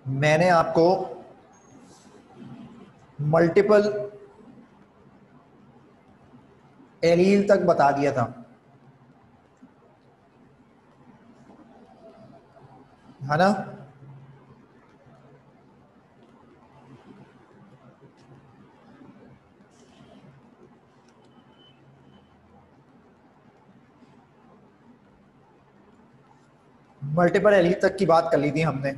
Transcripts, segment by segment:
मैंने आपको multiple allele तक बता दिया था, है ना। मल्टीपल एलील तक की बात कर ली थी हमने।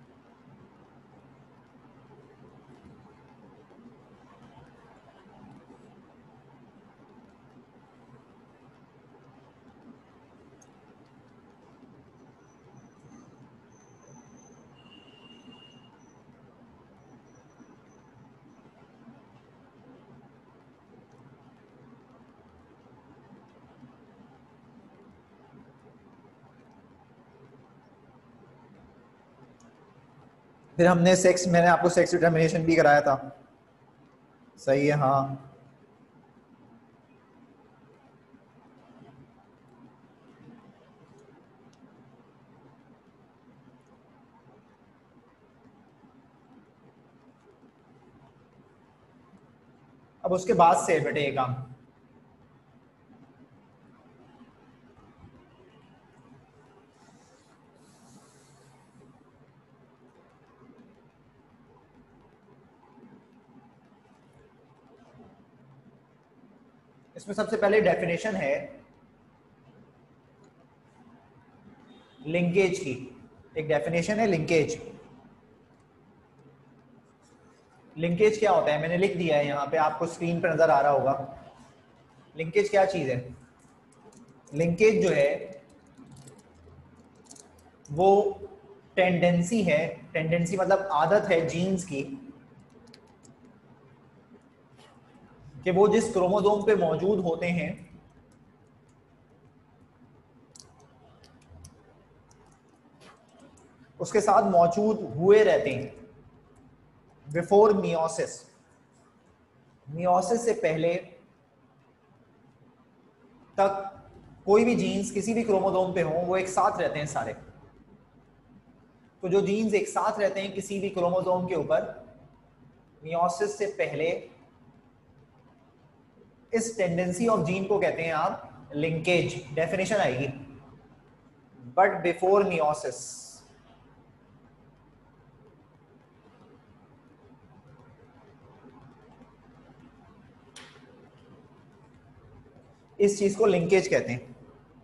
फिर हमने सेक्स, मैंने आपको सेक्स डिटर्मिनेशन भी कराया था। सही है, हाँ। अब उसके बाद से बेटे ये काम, इसमें सबसे पहले डेफिनेशन है लिंकेज की। एक डेफिनेशन है लिंकेज। लिंकेज क्या होता है मैंने लिख दिया है यहाँ पे, आपको स्क्रीन पर नजर आ रहा होगा। लिंकेज क्या चीज है? लिंकेज जो है वो टेंडेंसी है, टेंडेंसी मतलब आदत है जीन्स की, कि वो जिस क्रोमोसोम पे मौजूद होते हैं उसके साथ मौजूद हुए रहते हैं बिफोर मियोसिस। मियोसिस से पहले तक कोई भी जीन्स किसी भी क्रोमोसोम पे हो वो एक साथ रहते हैं सारे। तो जो जीन्स एक साथ रहते हैं किसी भी क्रोमोसोम के ऊपर मियोसिस से पहले, इस टेंडेंसी ऑफ जीन को कहते हैं आप लिंकेज। डेफिनेशन आएगी, बट बिफोर मियोसिस। इस चीज को लिंकेज कहते हैं।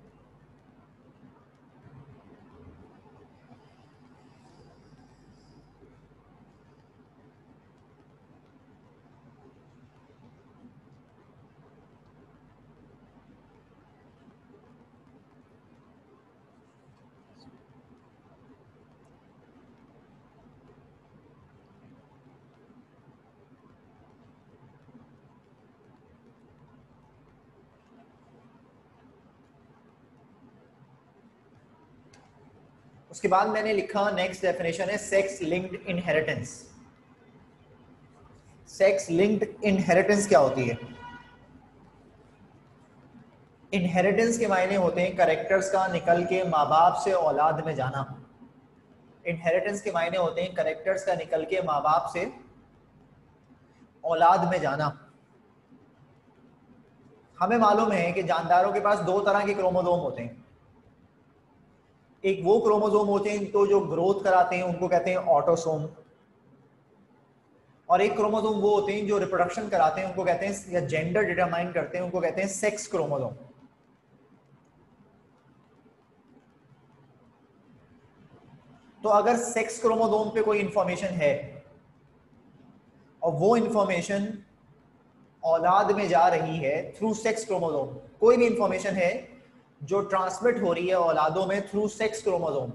उसके बाद मैंने लिखा नेक्स्ट डेफिनेशन है sex linked inheritance. Sex linked inheritance क्या होती है? इनहेरिटेंस के मायने होते हैं कैरेक्टर्स का निकल के माँ बाप से औलाद में जाना। इनहेरिटेंस के मायने होते हैं कैरेक्टर्स का निकल के माँ बाप से औलाद में जाना। हमें मालूम है कि जानदारों के पास दो तरह के क्रोमोसोम होते हैं। एक वो क्रोमोसोम होते हैं तो जो ग्रोथ कराते हैं उनको कहते हैं ऑटोसोम, और एक क्रोमोसोम वो होते हैं जो रिप्रोडक्शन कराते हैं उनको कहते हैं, या जेंडर डिटरमाइन करते हैं उनको कहते हैं सेक्स क्रोमोसोम। तो अगर सेक्स क्रोमोसोम पे कोई इंफॉर्मेशन है और वो इंफॉर्मेशन औलाद में जा रही है थ्रू सेक्स क्रोमोसोम, कोई भी इंफॉर्मेशन है जो ट्रांसमिट हो रही है औलादों में थ्रू सेक्स क्रोमोसोम,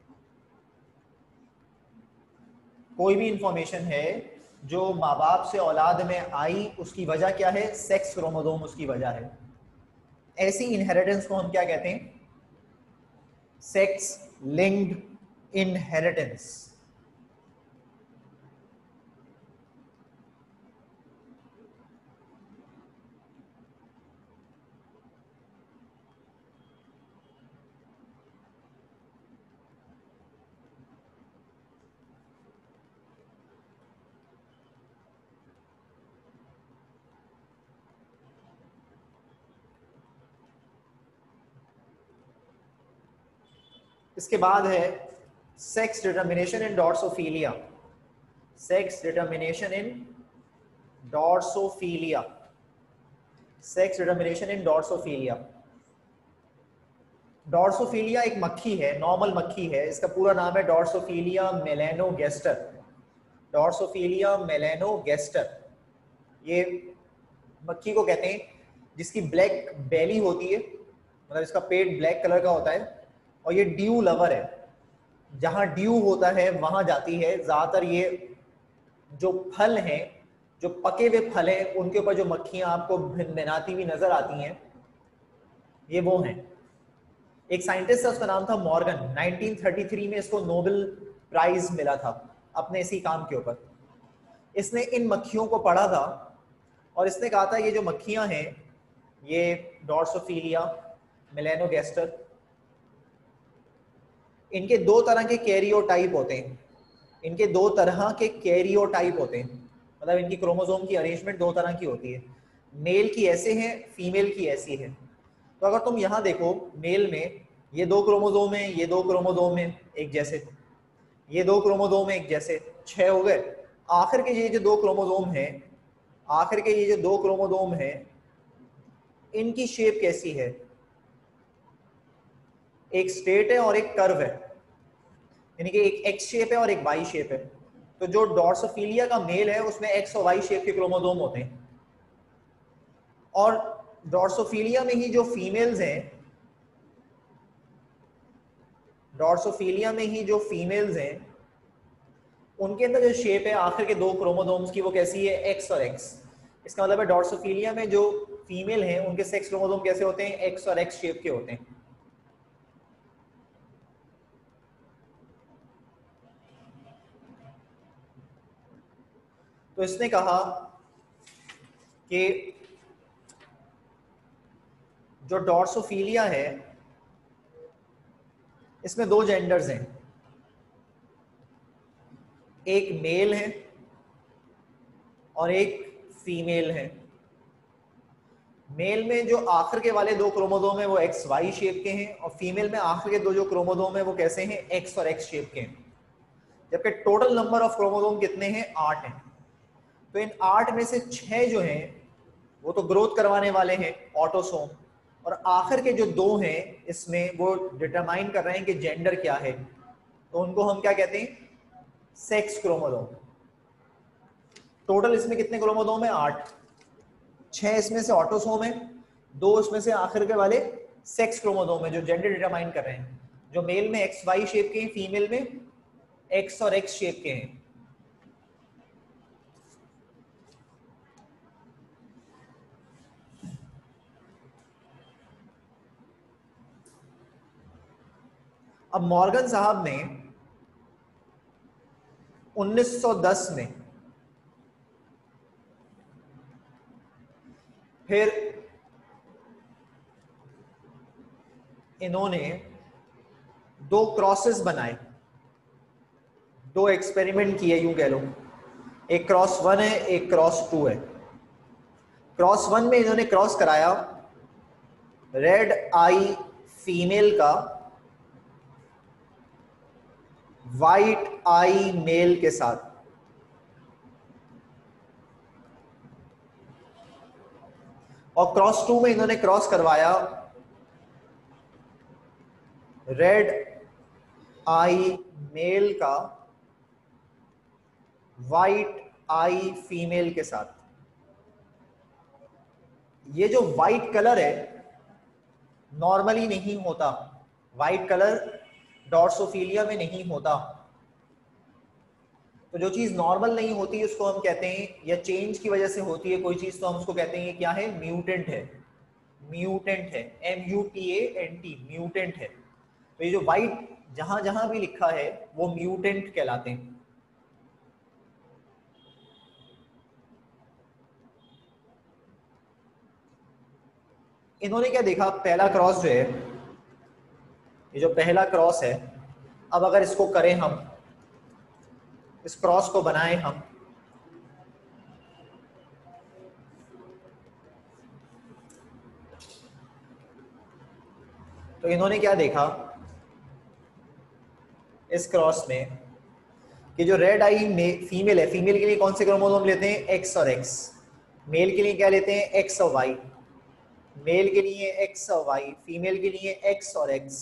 कोई भी इंफॉर्मेशन है जो माँ बाप से औलाद में आई, उसकी वजह क्या है? सेक्स क्रोमोसोम उसकी वजह है। ऐसी इनहेरिटेंस को हम क्या कहते हैं? Sex linked inheritance. इसके बाद है sex determination in Drosophila. Sex determination in Drosophila. Sex determination in Drosophila. Drosophila एक मक्खी है, नॉर्मल मक्खी है, इसका पूरा नाम है डॉर्सोफिलिया मेलेनोगेस्टर। डॉर्सोफिलिया मेलेनोगेस्टर ये मक्खी को कहते हैं जिसकी ब्लैक बेली होती है, मतलब इसका पेट ब्लैक कलर का होता है, और ये ड्यू लवर है। जहां ड्यू होता है वहां जाती है ज्यादातर। ये जो फल हैं, जो पके हुए फल हैं, उनके ऊपर जो मक्खियां आपको भिनभिनाती हुई नजर आती हैं, ये वो हैं। एक साइंटिस्ट था, उसका नाम था मॉर्गन। 1933 में इसको नोबेल प्राइज मिला था अपने इसी काम के ऊपर। इसने इन मक्खियों को पढ़ा था और इसने कहा था ये जो मक्खियां हैं, ये डॉर्सोफिलिया मेलेनोगेस्टर, इनके दो तरह के कैरियोटाइप होते हैं। इनके दो तरह के कैरियोटाइप होते हैं, मतलब इनकी क्रोमोसोम की अरेंजमेंट दो तरह की होती है। मेल की ऐसे है, फीमेल की ऐसी है। तो अगर तुम यहां देखो, मेल में ये दो क्रोमोसोम है, ये दो क्रोमोसोम है एक जैसे, ये दो क्रोमोसोम है एक जैसे, 6 हो गए। आखिर के ये जो दो क्रोमोसोम हैं, आखिर के ये जो दो क्रोमोसोम हैं, इनकी शेप कैसी है? एक स्ट्रेट है और एक कर्व है, यानी कि एक एक्स शेप है और एक वाई शेप है। तो जो डॉर्सोफिलिया का मेल है उसमें एक्स और वाई शेप के क्रोमोसोम होते हैं, और डॉर्सोफिलिया में ही जो फीमेल्स हैं, डॉर्सोफिलिया में ही जो फीमेल्स हैं, उनके अंदर जो शेप है आखिर के दो क्रोमोसोम्स की, वो कैसी है? एक्स और एक्स। इसका मतलब है डॉर्सोफिलिया में जो फीमेल हैं उनके सेक्स क्रोमोसोम कैसे होते हैं? एक्स और एक्स शेप के होते हैं। तो इसने कहा कि जो डॉर्सोफिलिया है इसमें दो जेंडर्स हैं, एक मेल है और एक फीमेल है। मेल में जो आखिर के वाले दो क्रोमोसोम है वो एक्स वाई शेप के हैं, और फीमेल में आखिर के दो जो क्रोमोसोम है वो कैसे हैं? एक्स और एक्स शेप के हैं। जबकि टोटल नंबर ऑफ क्रोमोसोम कितने हैं? 8 हैं। तो इन 8 में से 6 जो हैं वो तो ग्रोथ करवाने वाले हैं, ऑटोसोम, और आखिर के जो दो हैं इसमें वो डिटरमाइन कर रहे हैं कि जेंडर क्या है। तो उनको हम क्या कहते हैं? Sex chromosome. टोटल इसमें कितने क्रोमोसोम है? 8। 6 इसमें से ऑटोसोम है, 2 इसमें से आखिर के वाले सेक्स क्रोमोसोम है जो जेंडर डिटरमाइन कर रहे हैं। जो मेल में एक्स वाई शेप के हैं, फीमेल में एक्स और एक्स शेप के हैं। अब मॉर्गन साहब ने 1910 में फिर इन्होंने दो क्रॉसेस बनाए, दो एक्सपेरिमेंट किए यूं कह लो। एक क्रॉस 1 है, एक क्रॉस 2 है। क्रॉस 1 में इन्होंने क्रॉस कराया रेड आई फीमेल का वाइट आई मेल के साथ, और क्रॉस 2 में इन्होंने क्रॉस करवाया रेड आई मेल का वाइट आई फीमेल के साथ। ये जो वाइट कलर है नॉर्मली नहीं होता, वाइट कलर डॉर्सोफिलिया में नहीं होता। तो जो चीज नॉर्मल नहीं होती उसको हम कहते हैं, या चेंज की वजह से होती है कोई चीज, तो हम उसको कहते हैं क्या है? म्यूटेंट है। म्यूटेंट है, MUTANT, म्यूटेंट है। तो ये जो वाइट जहां जहां भी लिखा है वो म्यूटेंट कहलाते हैं। इन्होंने क्या देखा? पहला क्रॉस जो है, ये जो पहला क्रॉस है, अब अगर इसको करें हम, इस क्रॉस को बनाएं हम, तो इन्होंने क्या देखा इस क्रॉस में कि जो रेड आई फीमेल है, फीमेल के लिए कौन से क्रोमोसोम लेते हैं, एक्स और एक्स, मेल के लिए क्या लेते हैं, एक्स और वाई, मेल के लिए एक्स और वाई, फीमेल के लिए एक्स और एक्स।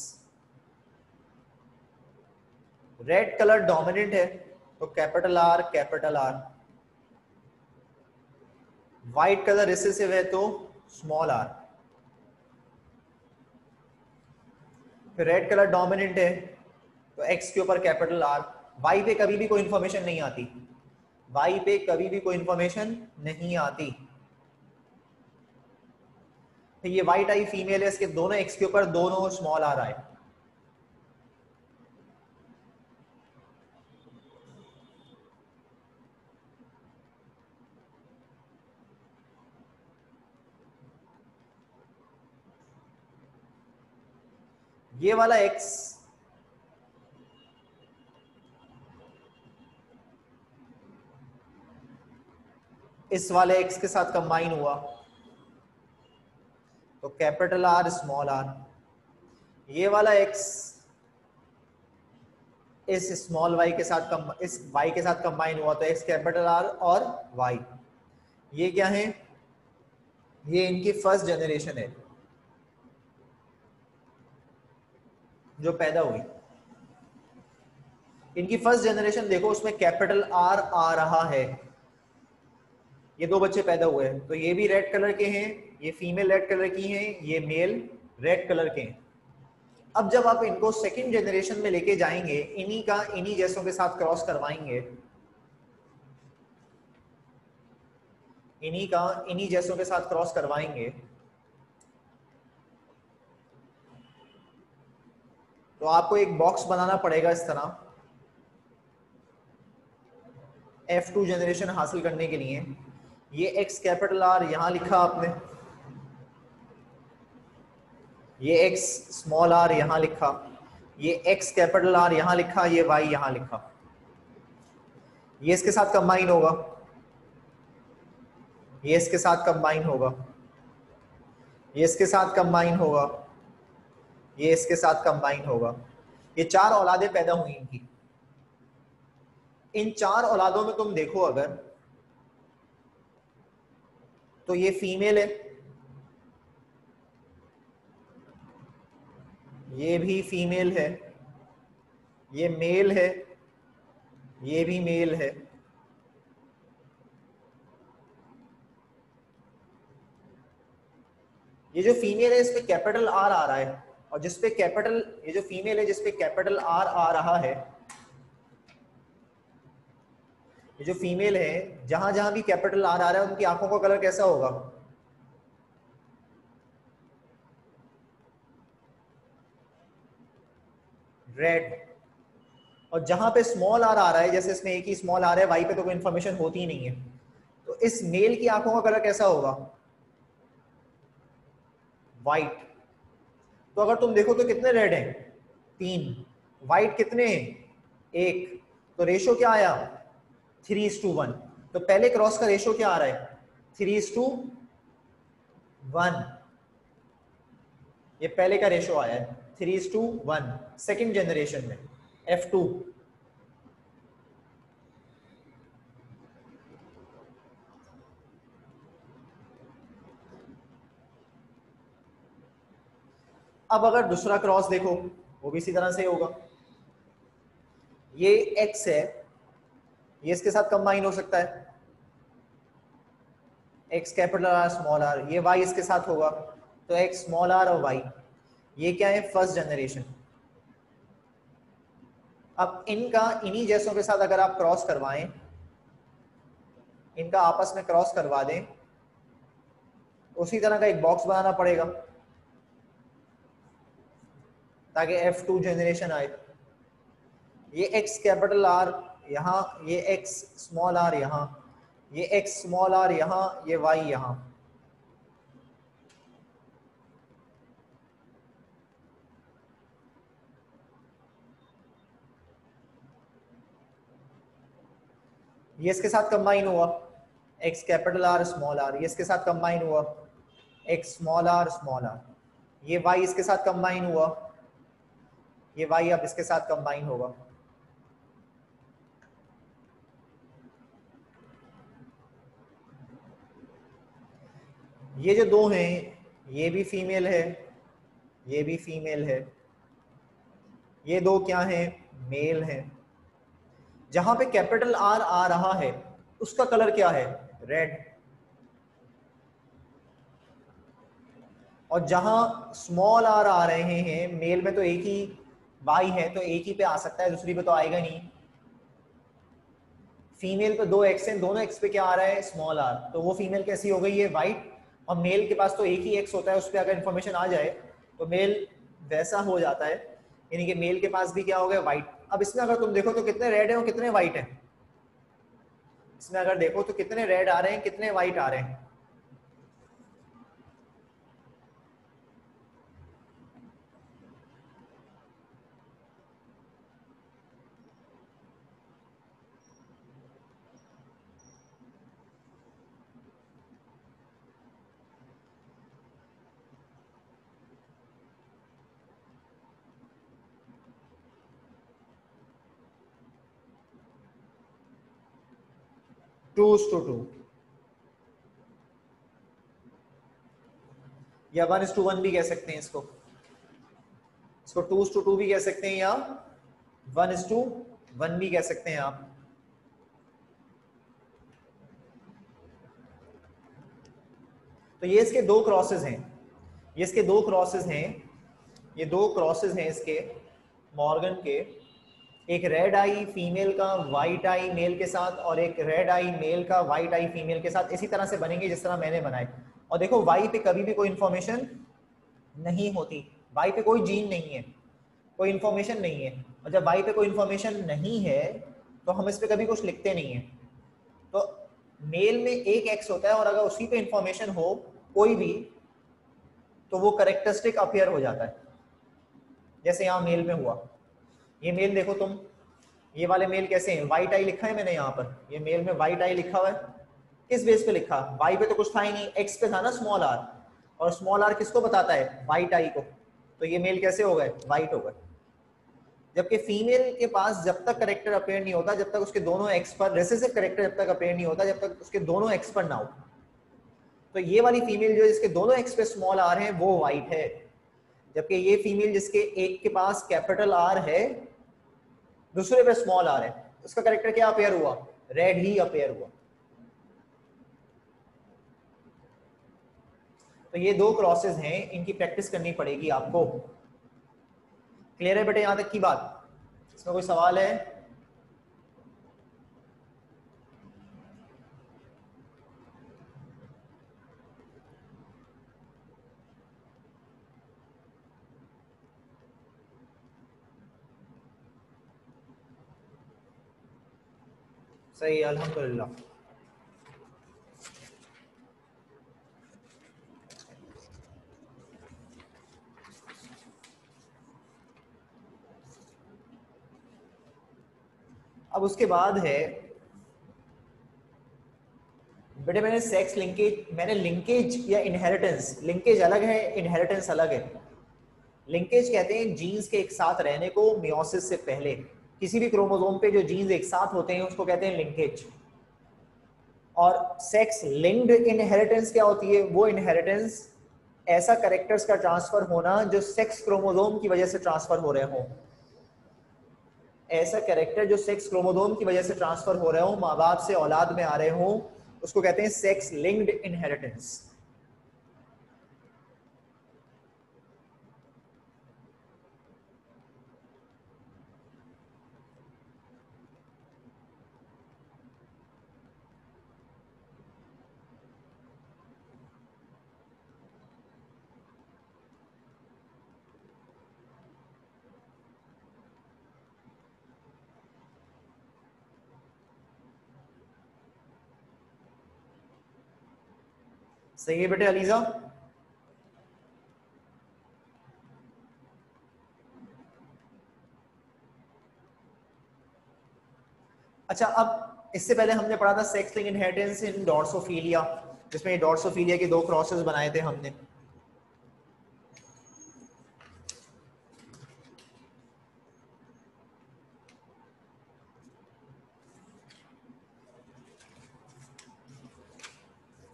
रेड कलर डोमिनेंट है तो capital R capital R, white colour recessive है तो स्मॉल आर। फिर रेड कलर डोमिनेंट है तो एक्स के ऊपर कैपिटल आर, वाई पे कभी भी कोई इंफॉर्मेशन नहीं आती, वाई पे कभी भी कोई इंफॉर्मेशन नहीं आती। तो ये व्हाइट आई फीमेल है, इसके दोनों एक्स के ऊपर दोनों स्मॉल आर आए। ये वाला एक्स इस वाले एक्स के साथ कंबाइन हुआ तो कैपिटल आर स्मॉल आर, ये वाला एक्स इस स्मॉल वाई के साथ इस वाई के साथ कंबाइन हुआ तो एक्स कैपिटल आर और वाई। ये क्या है, ये इनकी फर्स्ट जनरेशन है जो पैदा हुई। इनकी फर्स्ट जनरेशन देखो, उसमें कैपिटल आर आ रहा है। ये दो बच्चे पैदा हुए हैं तो ये भी रेड कलर के हैं, ये फीमेल रेड कलर की हैं, ये मेल रेड कलर के हैं। अब जब आप इनको सेकंड जनरेशन में लेके जाएंगे, इन्हीं जैसों के साथ क्रॉस करवाएंगे, इन्हीं जैसों के साथ क्रॉस करवाएंगे तो आपको एक बॉक्स बनाना पड़ेगा इस तरह F2 जनरेशन हासिल करने के लिए। ये X कैपिटल आर यहां लिखा आपने, ये X स्मॉल आर यहां लिखा, ये X कैपिटल आर यहां लिखा, ये Y यहां लिखा। ये इसके साथ कंबाइन होगा, ये इसके साथ कंबाइन होगा, ये इसके साथ कंबाइन होगा, ये इसके साथ कंबाइन होगा। ये चार औलादें पैदा हुई इनकी। इन चार औलादों में तुम देखो अगर, तो ये फीमेल है, ये भी फीमेल है, ये मेल है, ये भी मेल है, ये जो फीमेल है इस पे कैपिटल आर आ रहा है, और जिसपे कैपिटल, ये जो फीमेल है जिसपे कैपिटल आर आ रहा है, ये जो फीमेल है जहां जहां भी कैपिटल आर आ रहा है उनकी आंखों का कलर कैसा होगा, रेड। और जहां पे स्मॉल आर आ रहा है, जैसे इसमें एक ही स्मॉल आर है, वाई पे तो कोई इंफॉर्मेशन होती ही नहीं है, तो इस मेल की आंखों का कलर कैसा होगा, वाइट। तो अगर तुम देखो तो कितने रेड हैं, 3, वाइट कितने हैं, 1, तो रेशो क्या आया, 3:1। तो पहले क्रॉस का रेशो क्या आ रहा है, 3:1। ये पहले का रेशो आया है 3:1 सेकेंड जनरेशन में F2। अब अगर दूसरा क्रॉस देखो वो भी इसी तरह से होगा, ये X है, ये इसके साथ कंबाइन हो सकता है, X capital R small R, ये Y इसके साथ होगा तो X स्मॉल आर और Y। ये क्या है, फर्स्ट जनरेशन। अब इन्हीं जैसों के साथ अगर आप क्रॉस करवाएं, इनका आपस में क्रॉस करवा दें, उसी तरह का एक बॉक्स बनाना पड़ेगा ताकि F2 जनरेशन आए। ये X कैपिटल आर यहाँ, ये X स्मॉल आर यहाँ, ये X स्मॉल आर यहाँ, ये Y यहाँ। ये इसके साथ कंबाइन हुआ, X capital R small R, ये इसके साथ कंबाइन हुआ, X small R small R, ये Y इसके साथ कंबाइन हुआ, ये Y अब इसके साथ कंबाइन होगा। ये जो दो हैं, ये भी फीमेल है, ये भी फीमेल है, ये दो क्या हैं, मेल हैं। जहां पे कैपिटल आर आ रहा है उसका कलर क्या है, रेड। और जहां स्मॉल आर आ रहे हैं, मेल में तो एक ही वाई है तो एक ही पे आ सकता है, दूसरी पे तो आएगा नहीं। फीमेल पे दो एक्स हैं, दोनों एक्स पे क्या आ रहा है, स्मॉल आर, तो वो फीमेल कैसी हो गई है, वाइट। और मेल के पास तो एक ही एक्स होता है, उस पर अगर इंफॉर्मेशन आ जाए तो मेल वैसा हो जाता है, यानी कि मेल के पास भी क्या हो गया, वाइट। अब इसमें अगर तुम देखो तो कितने रेड है और कितने वाइट है, इसमें अगर देखो तो कितने रेड आ रहे हैं, कितने वाइट आ रहे हैं। 2:2 या 1:1 भी कह सकते हैं इसको, इसको 2:2 भी कह सकते हैं या 1:1 भी कह सकते हैं आप। तो ये इसके दो क्रॉसेस हैं, ये इसके दो क्रॉसेस हैं, ये दो क्रॉसेस हैं इसके मॉर्गन के, एक रेड आई फीमेल का वाइट आई मेल के साथ, और एक रेड आई मेल का वाइट आई फीमेल के साथ, इसी तरह से बनेंगे जिस तरह मैंने बनाए। और देखो वाई पे कभी भी कोई इंफॉर्मेशन नहीं होती, वाई पे कोई जीन नहीं है, कोई इंफॉर्मेशन नहीं है, और जब वाई पे कोई इंफॉर्मेशन नहीं है तो हम इस पे कभी कुछ लिखते नहीं है। तो मेल में एक एक्स होता है और अगर उसी पे इंफॉर्मेशन हो कोई भी तो वो करेक्टरिस्टिक अपीयर हो जाता है, जैसे यहाँ मेल में हुआ। ये मेल देखो तुम, ये वाले मेल कैसे हैं, वाइट आई लिखा है मैंने यहाँ पर, ये मेल में वाइट आई लिखा हुआ है, किस बेस पे लिखा, वाई पे तो कुछ था ही नहीं, एक्स पे था ना स्मॉल आर, और स्मॉल आर किसको बताता है, वाइट आई को, तो ये मेल कैसे हो गए, वाइट हो गए। जबकि फीमेल के पास जब तक करेक्टर अपेयर नहीं होता, जब तक उसके दोनों एक्स पर रिसेसिव करेक्टर जब तक अपेयर नहीं होता, जब तक उसके दोनों एक्स पर ना हो। तो ये वाली फीमेल जो जिसके दोनों एक्स पे स्मॉल आर है वो वाइट है, जबकि ये फीमेल जिसके एक के पास कैपिटल आर है दूसरे पे स्मॉल आर है, उसका करेक्टर क्या अपेयर हुआ, रेड ही अपेयर हुआ। तो ये दो क्रॉसेस हैं, इनकी प्रैक्टिस करनी पड़ेगी आपको। क्लियर है बेटे यहां तक की बात, इसमें कोई सवाल है। सही, अल्हम्दुलिल्लाह। अब उसके बाद है बेटे, मैंने सेक्स लिंकेज, मैंने लिंकेज या इनहेरिटेंस, लिंकेज अलग है, इनहेरिटेंस अलग है। लिंकेज कहते हैं जीन्स के एक साथ रहने को मियोसिस से पहले, किसी भी क्रोमोसोम पे जो जीन्स एक साथ होते हैं उसको कहते हैं लिंकेज। और सेक्स लिंक्ड इनहेरिटेंस क्या होती है, वो इनहेरिटेंस ऐसा कैरेक्टर्स का ट्रांसफर होना जो सेक्स क्रोमोसोम की वजह से ट्रांसफर हो रहे हो, ऐसा कैरेक्टर जो सेक्स क्रोमोसोम की वजह से ट्रांसफर हो रहे हो, माँ बाप से औलाद में आ रहे हो, उसको कहते हैं सेक्स लिंक्ड इनहेरिटेंस। सही है बेटे अलीजा। अच्छा, अब इससे पहले हमने पढ़ा था sex linked inheritance in Drosophila, जिसमें डॉर्सोफिलिया के दो क्रॉसेस बनाए थे हमने।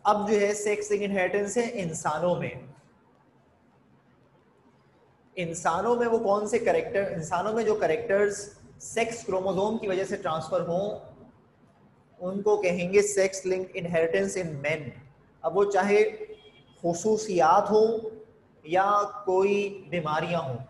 अब जो है सेक्स लिंक्ड इनहेरिटेंस है इंसानों में। इंसानों में वो कौन से करेक्टर, इंसानों में जो करेक्टर्स सेक्स क्रोमोसोम की वजह से ट्रांसफर हों उनको कहेंगे sex linked inheritance in men. अब वो चाहे खुसूसियात हो या कोई बीमारियां हों।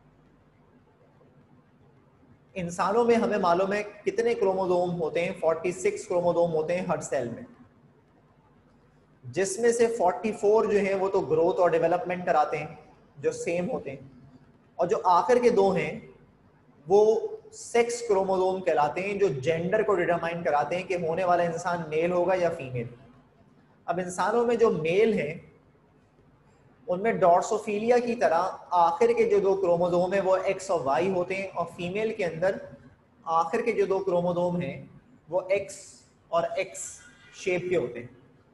इंसानों में हमें मालूम है कितने क्रोमोसोम होते हैं, 46 क्रोमोसोम होते हैं हर सेल में, जिसमें से 44 जो हैं वो तो ग्रोथ और डेवलपमेंट कराते हैं जो सेम होते हैं, और जो आखिर के दो हैं वो सेक्स क्रोमोसोम कहलाते हैं जो जेंडर को डिटरमाइन कराते हैं कि होने वाला इंसान मेल होगा या फीमेल। अब इंसानों में जो मेल हैं उनमें डॉर्सोफिलिया की तरह आखिर के जो दो क्रोमोसोम है वो एक्स और वाई होते हैं, और फीमेल के अंदर आखिर के जो दो क्रोमोसोम हैं वो एक्स और एक्स शेप के होते हैं।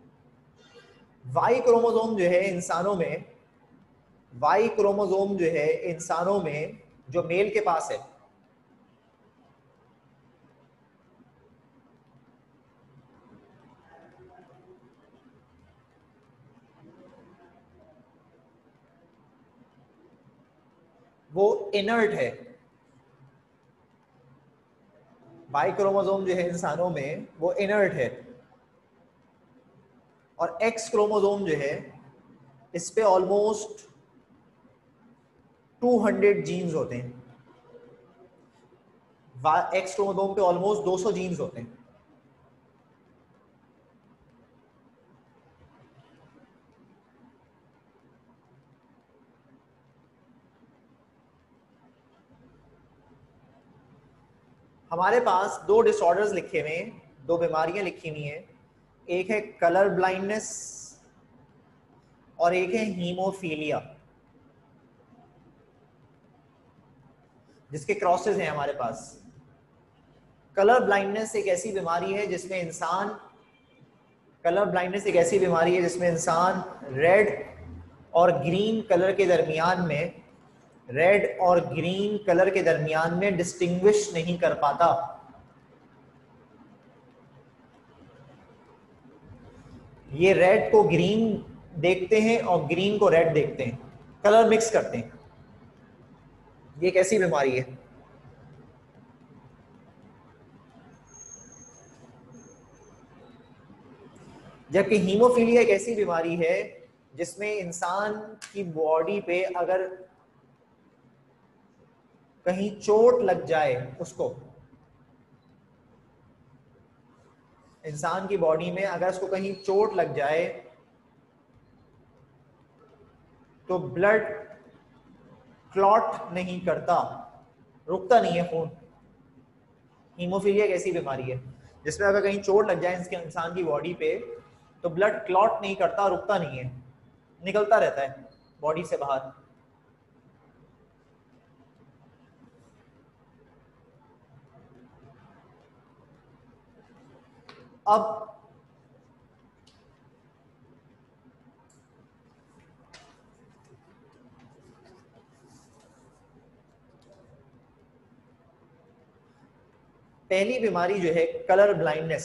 वाई क्रोमोसोम जो है इंसानों में, वाई क्रोमोसोम जो है इंसानों में जो मेल के पास है वो इनर्ट है। वाई क्रोमोसोम जो है इंसानों में वो इनर्ट है, और एक्स क्रोमोसोम जो है इस पे ऑलमोस्ट 200 जीन्स होते हैं। एक्स क्रोमोसोम पे ऑलमोस्ट 200 जीन्स होते हैं। हमारे पास दो डिसऑर्डर्स लिखे हुए हैं, दो बीमारियां लिखी हुई हैं, एक है कलर ब्लाइंडनेस और एक है हीमोफीलिया, जिसके क्रॉसेस हैं हमारे पास। कलर ब्लाइंडनेस एक ऐसी बीमारी है जिसमें इंसान, कलर ब्लाइंडनेस एक ऐसी बीमारी है जिसमें इंसान रेड और ग्रीन कलर के दरमियान में, रेड और ग्रीन कलर के दरमियान में डिस्टिंग्विश नहीं कर पाता। ये रेड को ग्रीन देखते हैं और ग्रीन को रेड देखते हैं, कलर मिक्स करते हैं। ये कैसी बीमारी है? जबकि हीमोफीलिया एक ऐसी बीमारी है जिसमें इंसान की बॉडी पे अगर कहीं चोट लग जाए, उसको इंसान की बॉडी में अगर उसको कहीं चोट लग जाए तो ब्लड क्लॉट नहीं करता, रुकता नहीं है खून। हीमोफीलिया एक ऐसी बीमारी है जिसमें अगर कहीं चोट लग जाए इसके इंसान की बॉडी पे तो ब्लड क्लॉट नहीं करता, रुकता नहीं है, निकलता रहता है बॉडी से बाहर। अब पहली बीमारी जो है कलर ब्लाइंडनेस,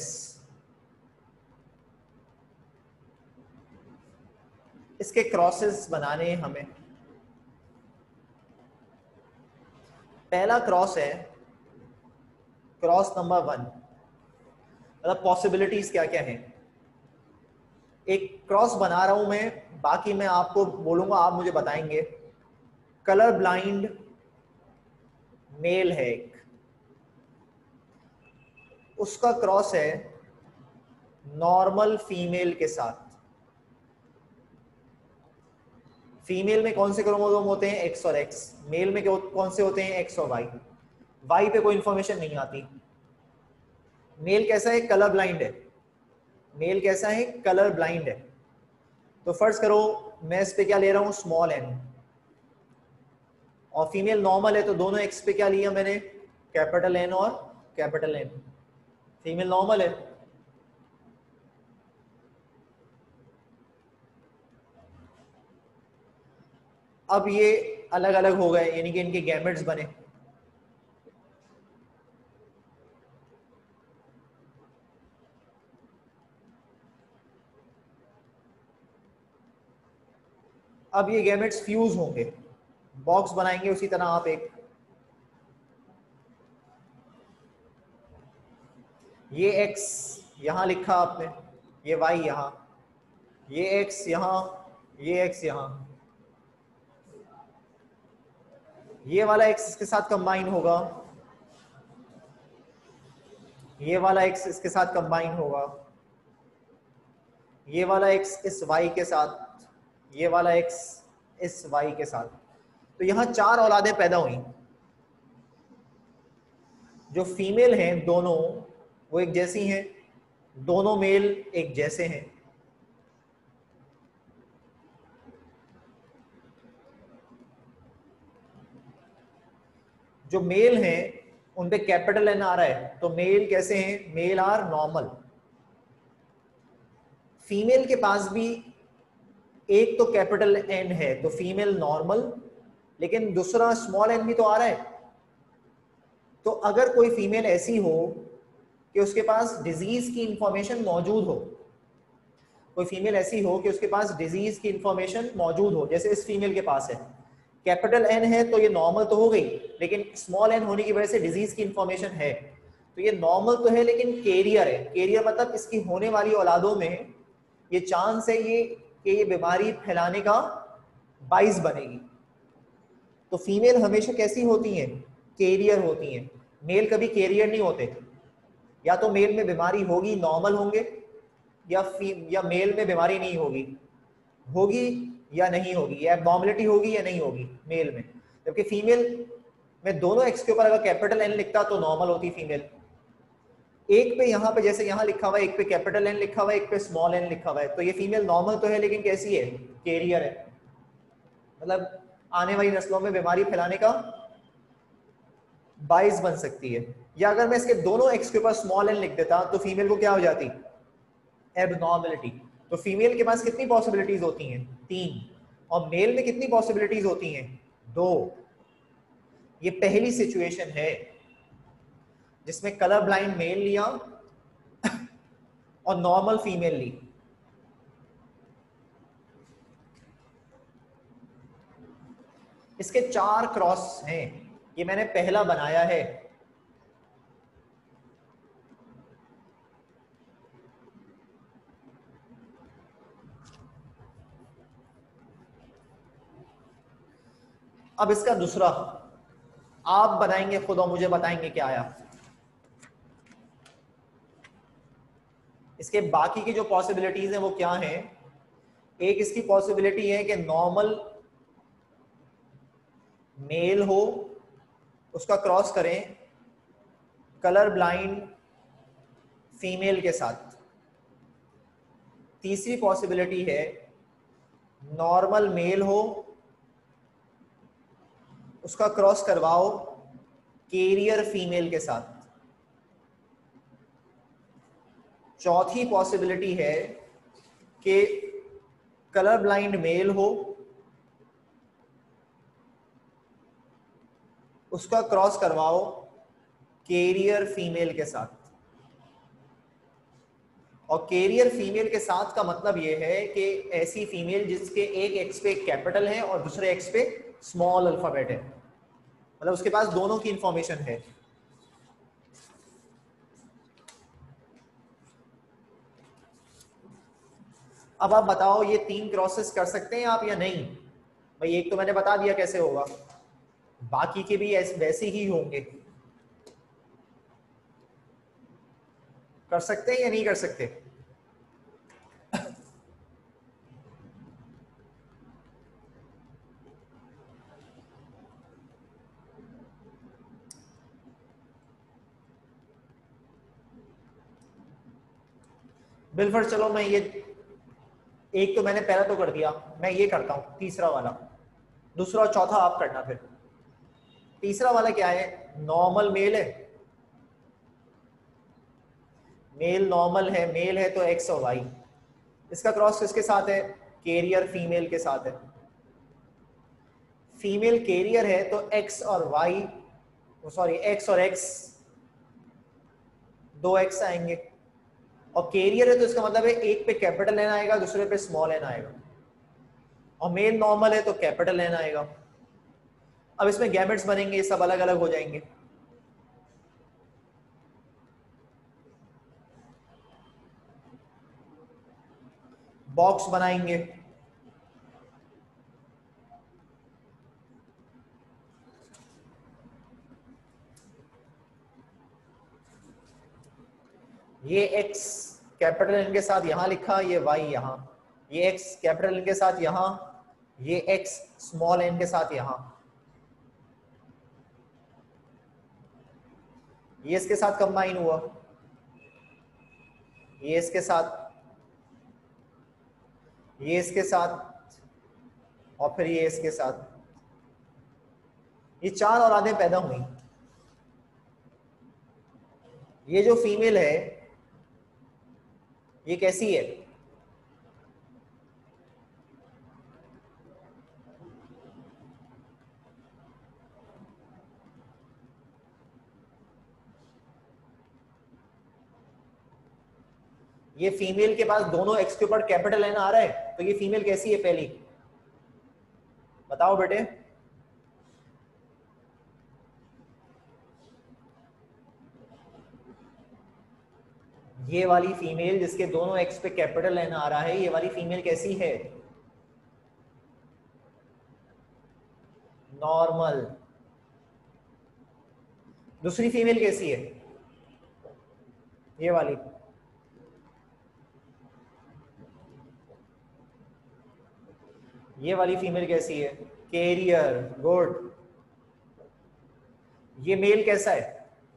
इसके क्रॉसेस बनाने हमें। पहला क्रॉस है क्रॉस नंबर 1, मतलब पॉसिबिलिटीज क्या क्या हैं। एक क्रॉस बना रहा हूं मैं, बाकी मैं आपको बोलूंगा, आप मुझे बताएंगे। कलर ब्लाइंड मेल है एक, उसका क्रॉस है नॉर्मल फीमेल के साथ। फीमेल में कौन से क्रोमोसोम होते हैं? एक्स और एक्स। मेल में कौन से होते हैं? एक्स और वाई। वाई पे कोई इंफॉर्मेशन नहीं आती। मेल कैसा है? कलर ब्लाइंड है। मेल कैसा है? कलर ब्लाइंड है। तो फर्ज करो मैं इस पे क्या ले रहा हूं? स्मॉल एन, और फीमेल नॉर्मल है तो दोनों एक्स पे क्या लिया मैंने? कैपिटल एन और कैपिटल एन। फीमेल नॉर्मल है। अब ये अलग अलग हो गए, यानी कि इनके गैमेट्स बने। अब ये गैमेट्स फ्यूज होंगे, बॉक्स बनाएंगे उसी तरह आप एक, ये x यहां लिखा आपने, ये y यहां, ये x यहां, ये x यहां, ये वाला x इसके साथ कंबाइन होगा, ये वाला x इसके साथ कंबाइन होगा, ये वाला x इस y के साथ, ये वाला x इस y के साथ। तो यहां 4 औलादें पैदा हुई। जो फीमेल हैं दोनों वो एक जैसी हैं, दोनों मेल एक जैसे हैं। जो मेल हैं उन पे कैपिटल N आ रहा है, तो मेल कैसे हैं? Mail are normal. फीमेल के पास भी एक तो कैपिटल N है तो फीमेल नॉर्मल, लेकिन दूसरा स्मॉल n भी तो आ रहा है। तो अगर कोई फीमेल ऐसी हो कि उसके पास डिजीज की इंफॉर्मेशन मौजूद हो, कोई फीमेल ऐसी हो कि उसके पास डिजीज की इंफॉर्मेशन मौजूद हो, जैसे इस फीमेल के पास है, कैपिटल N है तो ये नॉर्मल तो हो गई, लेकिन स्मॉल n होने की वजह से डिजीज की इंफॉर्मेशन है, तो ये नॉर्मल तो है लेकिन कैरियर है। कैरियर मतलब इसकी होने वाली औलादों में ये चांस है ये कि ये बीमारी फैलाने का बाइस बनेगी। तो फीमेल हमेशा कैसी होती हैं? कैरियर होती हैं। मेल कभी कैरियर नहीं होते। या तो मेल में बीमारी होगी, नॉर्मल होंगे, या मेल में बीमारी नहीं होगी, होगी या नहीं होगी, या एबनॉर्मलिटी होगी या नहीं होगी मेल में। जबकि फीमेल में दोनों एक्स के ऊपर अगर कैपिटल एन लिखता तो नॉर्मल होती फीमेल। एक पे यहाँ पे जैसे यहाँ लिखा हुआ है, एक पे कैपिटल एन लिखा हुआ है, एक पे स्मॉल एन लिखा हुआ है, तो ये फीमेल नॉर्मल तो है लेकिन कैसी है? कैरियर है, मतलब आने वाली नस्लों में बीमारी फैलाने का बाइस बन सकती है। या अगर मैं इसके दोनों एक्स के ऊपर स्मॉल एन लिख देता तो फीमेल को क्या हो जाती? एबनॉर्मलिटी। तो फीमेल के पास कितनी पॉसिबिलिटीज होती हैं? 3। और मेल में कितनी पॉसिबिलिटीज होती हैं? 2। ये पहली सिचुएशन है जिसमें कलर ब्लाइंड मेल लिया और नॉर्मल फीमेल ली। इसके 4 क्रॉस हैं, ये मैंने पहला बनाया है। अब इसका दूसरा आप बनाएंगे खुद और मुझे बताएंगे क्या आया। इसके बाकी की जो पॉसिबिलिटीज हैं वो क्या हैं? एक इसकी पॉसिबिलिटी है कि नॉर्मल मेल हो, उसका क्रॉस करें कलर ब्लाइंड फीमेल के साथ। तीसरी पॉसिबिलिटी है नॉर्मल मेल हो, उसका क्रॉस करवाओ कैरियर फीमेल के साथ। चौथी पॉसिबिलिटी है कि कलर ब्लाइंड मेल हो, उसका क्रॉस करवाओ कैरियर फीमेल के साथ। और कैरियर फीमेल के साथ का मतलब यह है कि ऐसी फीमेल जिसके एक एक्स पे कैपिटल है और दूसरे एक्स पे स्मॉल अल्फाबेट है, मतलब उसके पास दोनों की इंफॉर्मेशन है। अब आप बताओ ये 3 क्रॉसेस कर सकते हैं आप या नहीं? भाई एक तो मैंने बता दिया कैसे होगा, बाकी के भी वैसे ही होंगे। कर सकते हैं या नहीं कर सकते? बिल्कुल, चलो मैं ये एक तो मैंने पहला तो कर दिया, मैं ये करता हूं तीसरा वाला, दूसरा और चौथा आप करना। फिर तीसरा वाला क्या है? नॉर्मल मेल है, मेल नॉर्मल है, मेल है तो एक्स और वाई। इसका क्रॉस किसके साथ है? कैरियर फीमेल के साथ है। फीमेल कैरियर है तो एक्स और वाई, सॉरी एक्स और एक्स, 2 एक्स आएंगे। और कैरियर है तो इसका मतलब है एक पे कैपिटल एन आएगा, दूसरे पे स्मॉल एन आएगा। और मेल नॉर्मल है तो कैपिटल एन आएगा। अब इसमें गैमेट्स बनेंगे, सब अलग अलग हो जाएंगे। बॉक्स बनाएंगे, ये x कैपिटल एन के साथ यहां लिखा, ये y यहां, ये x कैपिटल एन के साथ यहां, ये x स्मॉल एन के साथ यहां, ये इसके साथ कंबाइन हुआ, ये इसके साथ, ये इसके साथ, और फिर ये इसके साथ। ये 4 औलादें पैदा हुई। ये जो फीमेल है ये कैसी है? ये फीमेल के पास दोनों एक्स के ऊपर कैपिटल एन आ रहा है, तो ये फीमेल कैसी है पहली? बताओ बेटे। ये वाली फीमेल जिसके दोनों एक्स पे कैपिटल एन आ रहा है, ये वाली फीमेल कैसी है? नॉर्मल। दूसरी फीमेल कैसी है? ये वाली। ये वाली फीमेल कैसी है? कैरियर। गुड। ये मेल कैसा है?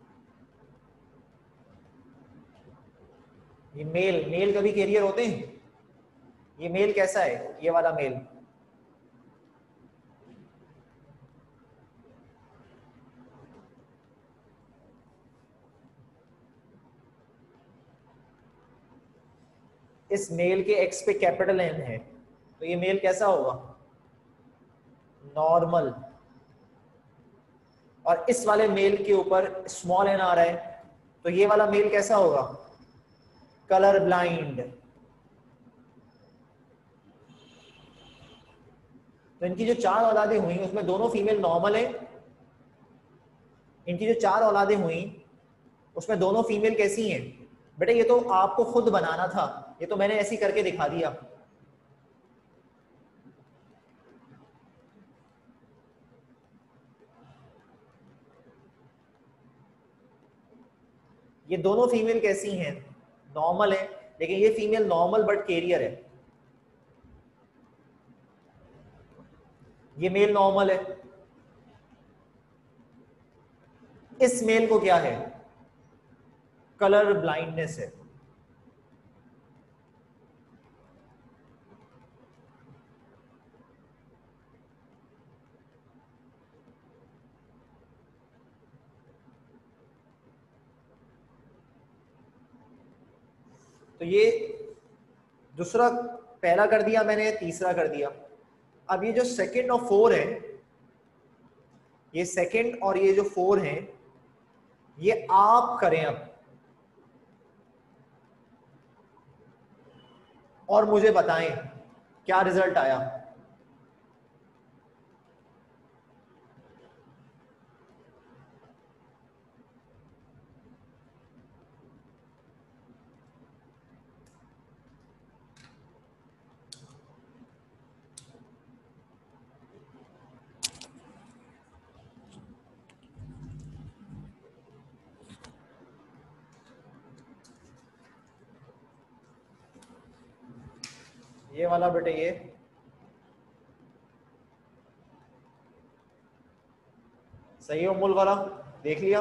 ये मेल, मेल कभी कैरियर होते हैं? ये मेल कैसा है? ये वाला मेल। इस मेल के एक्स पे कैपिटल एन है, तो ये मेल कैसा होगा? नॉर्मल। और इस वाले मेल के ऊपर स्मॉल एन आ रहा है, तो ये वाला मेल कैसा होगा? Colour blind. तो इनकी जो 4 औलादें हुई उसमें दोनों फीमेल नॉर्मल है। इनकी जो 4 औलादें हुई उसमें दोनों फीमेल कैसी हैं? बेटा ये तो आपको खुद बनाना था, ये तो मैंने ऐसे ही करके दिखा दिया। ये दोनों फीमेल कैसी हैं? नॉर्मल है, लेकिन ये फीमेल नॉर्मल बट कैरियर है। ये मेल नॉर्मल है। इस मेल को क्या है? कलर ब्लाइंडनेस है। तो ये दूसरा, पहला कर दिया मैंने, तीसरा कर दिया। अब ये जो सेकंड और 4 है, ये सेकंड और ये जो 4 है, ये आप करें अब और मुझे बताएं क्या रिजल्ट आया। ये वाला बेटे, ये सही है मूल वाला, देख लिया।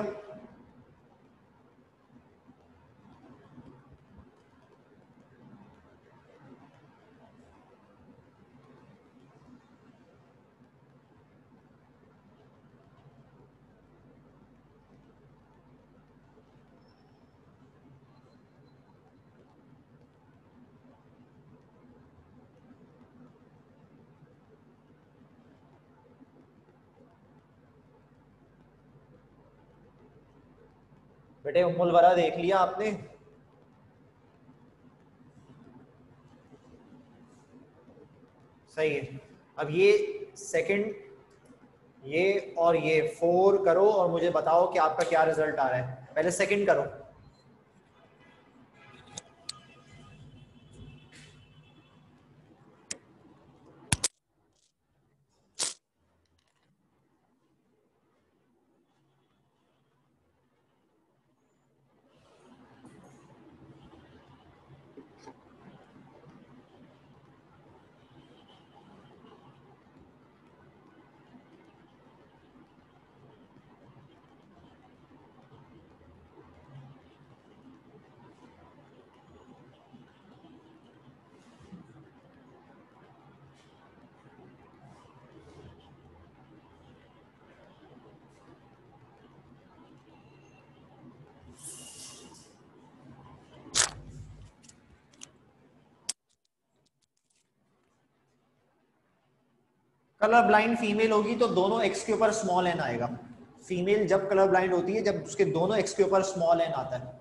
बेटे उम्मुल वरा देख लिया आपने? सही है। अब ये सेकंड, ये और ये 4 करो और मुझे बताओ कि आपका क्या रिजल्ट आ रहा है। पहले सेकंड करो। कलर ब्लाइंड फीमेल होगी तो दोनों एक्स के ऊपर स्मॉल एन आएगा। फीमेल जब कलर ब्लाइंड होती है जब उसके दोनों एक्स के ऊपर स्मॉल एन आता है।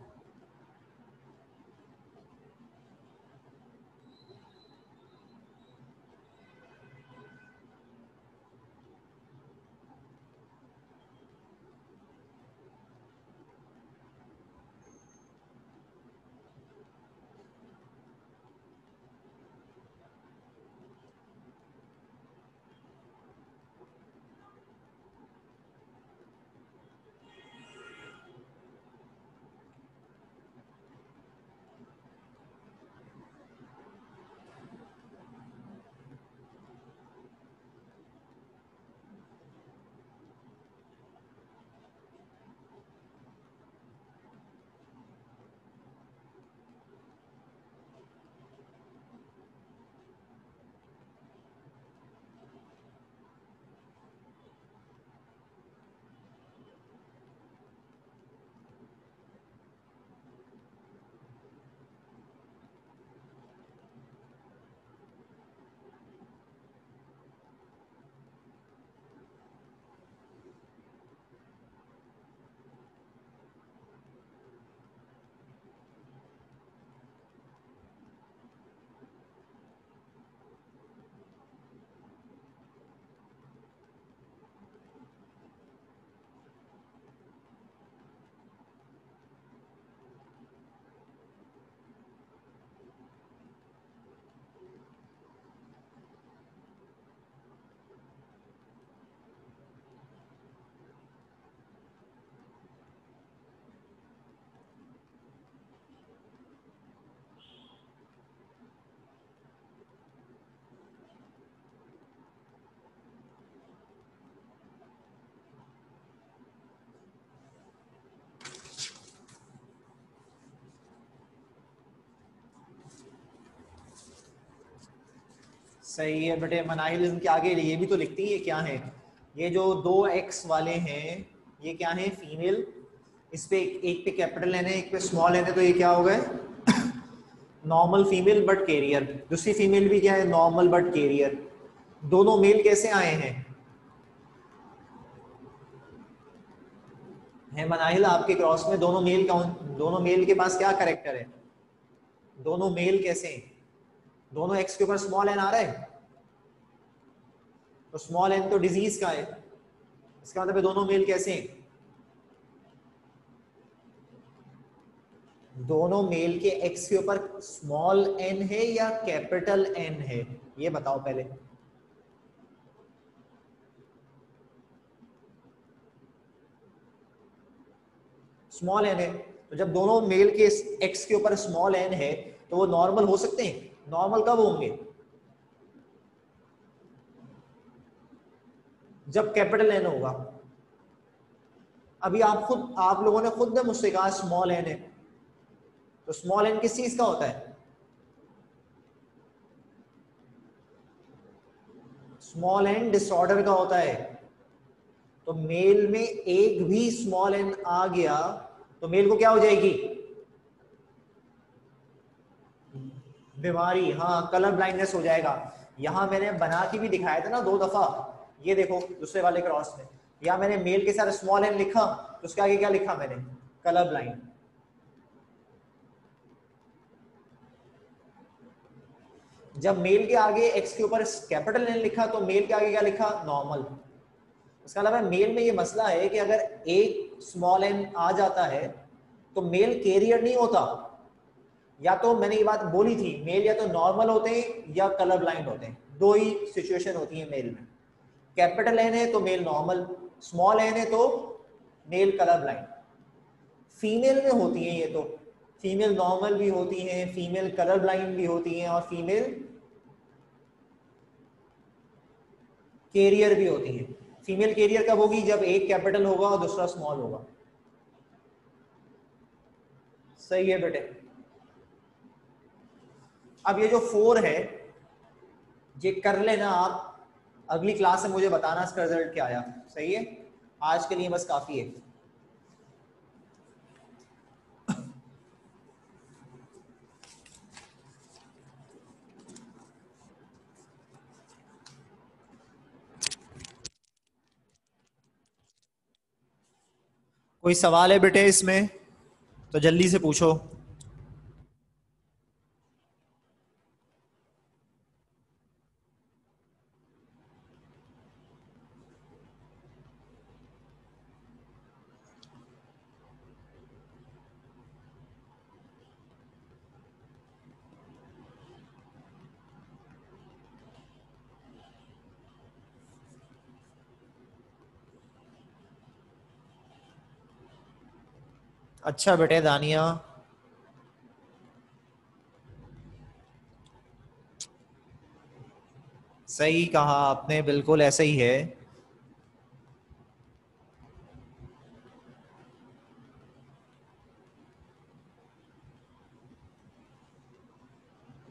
सही है बेटे। मनाहिल इनके आगे ये भी तो लिखती है क्या है, ये जो दो एक्स वाले हैं ये क्या है, फीमेल। इस पे एक पे कैपिटल एन है एक पे स्मॉल एन है, तो ये क्या हो गए नॉर्मल फीमेल बट कैरियर। दूसरी फीमेल भी क्या है, नॉर्मल बट कैरियर। दोनों मेल कैसे आए हैं, है मनाहिल आपके क्रॉस में दोनों मेल कौन, दोनों मेल के पास क्या करेक्टर है, दोनों मेल कैसे हैं? दोनों एक्स के ऊपर स्मॉल एन आ रहा है, तो स्मॉल एन तो डिजीज का है, इसका मतलब दोनों मेल कैसे हैं? दोनों मेल के एक्स के ऊपर स्मॉल एन है या कैपिटल एन है, ये बताओ पहले। स्मॉल एन है, तो जब दोनों मेल के एक्स के ऊपर स्मॉल एन है तो वो नॉर्मल हो सकते हैं। नॉर्मल कब होंगे, जब कैपिटल एन होगा। अभी आप लोगों ने खुद ने मुझसे कहा स्मॉल एन है, तो स्मॉल एन किस चीज का होता है, स्मॉल एन डिसऑर्डर का होता है। तो मेल में एक भी स्मॉल एन आ गया तो मेल को क्या हो जाएगी, बीमारी, हाँ कलर ब्लाइंडनेस हो जाएगा। यहां मैंने बना के भी दिखाया था ना 2 दफा, ये देखो दूसरे वाले क्रॉस में, या मैंने मेल के साथ स्मॉल एन लिखा तो उसके आगे क्या लिखा मैंने, कलर ब्लाइंड। जब मेल के आगे एक्स के ऊपर कैपिटल एन लिखा तो मेल के आगे क्या लिखा, नॉर्मल। इसका मतलब मेल में ये मसला है कि अगर एक स्मॉल एन आ जाता है तो मेल कैरियर नहीं होता। या तो मैंने ये बात बोली थी, मेल या तो नॉर्मल होते हैं या कलर ब्लाइंड होते हैं, दो ही सिचुएशन होती है मेल में। कैपिटल एन है तो मेल नॉर्मल, स्मॉल एन है तो मेल कलर ब्लाइंड। फीमेल में होती हैं ये तो, फीमेल नॉर्मल भी होती हैं, फीमेल कलर ब्लाइंड भी होती हैं और फीमेल कैरियर भी होती है। फीमेल कैरियर कब होगी, जब एक कैपिटल होगा और दूसरा स्मॉल होगा। सही है बेटे। अब ये जो 4 है ये कर लेना आप, अगली क्लास में मुझे बताना इसका रिजल्ट क्या आया। सही है, आज के लिए बस काफी है। कोई सवाल है बेटे इसमें तो जल्दी से पूछो। अच्छा बेटे दानिया, सही कहा आपने, बिल्कुल ऐसा ही है।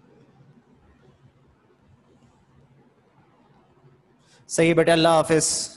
सही है बेटे, अल्लाह हाफिज।